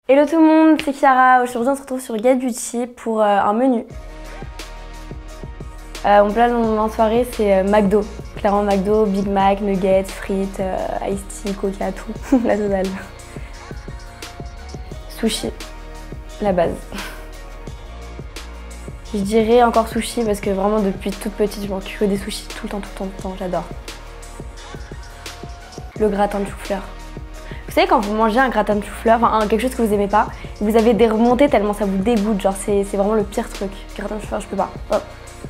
Hello tout le monde, c'est Chiara. Aujourd'hui on se retrouve sur Get Beauty pour un menu. Mon plat en soirée c'est McDo. Clairement McDo, Big Mac, nuggets, frites, iced tea, coca, tout, la totale. Sushi, la base. Je dirais encore sushi parce que vraiment depuis toute petite je mange que des sushis tout le temps, j'adore. Le gratin de chou-fleur. Vous savez quand vous mangez un gratin de chou-fleur, enfin quelque chose que vous aimez pas, vous avez des remontées tellement ça vous dégoûte, genre c'est vraiment le pire truc. Gratin de chou-fleur je peux pas. Hop.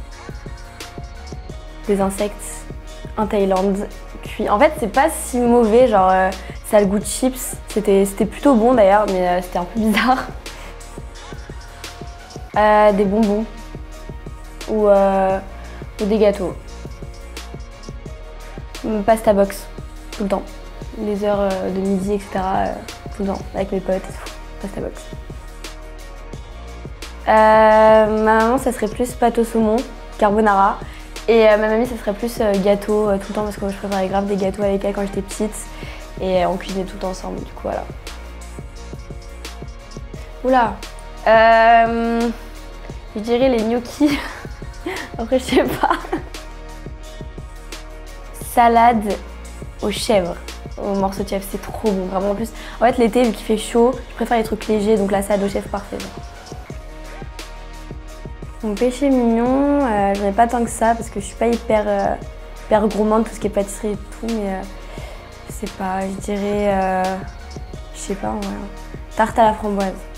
Des insectes, en Thaïlande, cuit. En fait c'est pas si mauvais, genre ça a le goût de chips, c'était plutôt bon d'ailleurs mais c'était un peu bizarre. Des bonbons ou des gâteaux. Pasta box, tout le temps. Les heures de midi, etc. Tout le temps, avec mes potes et tout. Pasta box. Ma maman, ça serait plus pâte au saumon, carbonara. Et ma mamie, ça serait plus gâteau tout le temps parce que moi, je préparais grave des gâteaux avec elle quand j'étais petite. Et on cuisinait tout ensemble, du coup, voilà. Oula. Je dirais les gnocchis. Après, je sais pas. Salade aux chèvres, aux morceaux de chèvre, c'est trop bon, vraiment. En plus, en fait, l'été, vu qu'il fait chaud, je préfère les trucs légers, donc la salade aux chèvres, parfait. Mon péché mignon, j'en ai pas tant que ça, parce que je suis pas hyper gourmande, tout ce qui est pâtisserie et tout, mais je sais pas, je dirais, je sais pas, en vrai, tarte à la framboise.